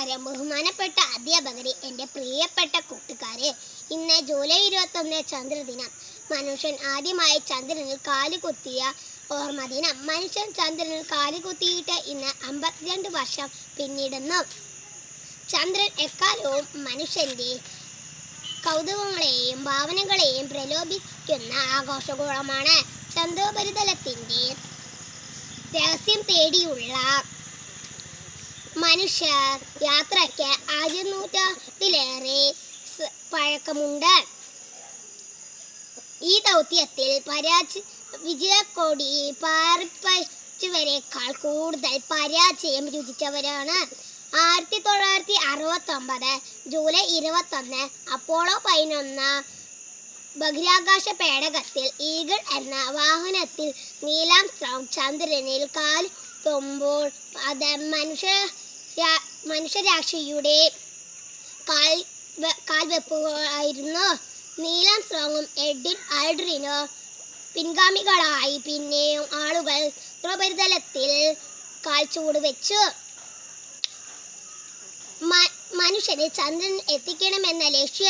നമസ്കാരം ബഹുമാനപ്പെട്ട അധ്യാപകരെ, എൻ്റെ പ്രിയപ്പെട്ട കൂട്ടുകാരെ. ഇന്ന് ജൂലൈ 21 ചന്ദ്രദിനം. മനുഷ്യൻ ആദ്യമായി ചന്ദ്രനിൽ കാലുകുത്തിയ ഓർമ്മ ദിനം. മനുഷ്യൻ ചന്ദ്രനിൽ കാലുകുത്തിയിട്ട് ഇന്ന് 52 വർഷം പിന്നിടുന്നു. ചന്ദ്രൻ എക്കാലവും മനുഷ്യൻ്റെ കൗതുകങ്ങളെയും ഭാവനകളെയും പ്രലോഭിക്കുന്ന ആഘോഷഗോളമാണ്. ചന്ദ്രോപരിതലത്തിൻ്റെ രഹസ്യം തേടിയുള്ള മനുഷ്യ യാത്രയ്ക്ക് 1000 നൂറ്റാണ്ടിലേറെ പഴക്കമുണ്ട്. ഈ ദൗത്യത്തിൽ വിജയക്കൊടി പാറിപ്പച്ചവരെക്കാൾ കൂടുതൽ പരാജയം രുചിച്ചവരാണ്. 1969 ജൂലൈ 21 അപ്പോളോ 11 ബഹിരാകാശ പേടകത്തിൽ ഈഗിൾ എന്ന വാഹനത്തിൽ നീൽ ആംസ്ട്രോങ് ചന്ദ്രനിൽ കാലുകുത്തുമ്പോൾ അത് മനുഷ്യരാശിയുടെ കാൽവെപ്പുകളായിരുന്നു. നീൽ ആംസ്ട്രോങ്ങും എഡ്വിൻ ആൽഡ്രിനും പിൻഗാമികളായി പിന്നെയും ആളുകൾ ചന്ദ്രോപരിതലത്തിൽ കാൽച്ചുവട് വെച്ചു. മനുഷ്യനെ ചന്ദ്രൻ എത്തിക്കണമെന്ന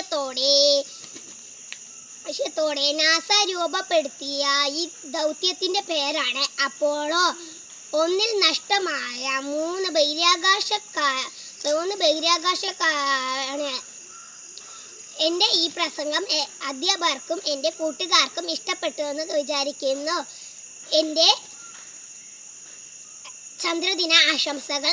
ലക്ഷ്യത്തോടെ നാസ രൂപപ്പെടുത്തിയ ഈ ദൗത്യത്തിൻ്റെ പേരാണ് അപ്പോളോ. 1 നഷ്ടമായ 3 ബഹിരാകാശക്കാരാണ്. എൻ്റെ ഈ പ്രസംഗം അധ്യാപകർക്കും എൻ്റെ കൂട്ടുകാർക്കും ഇഷ്ടപ്പെട്ടു എന്ന് വിചാരിക്കുന്നു. എൻ്റെ ചന്ദ്രദിന ആശംസകൾ.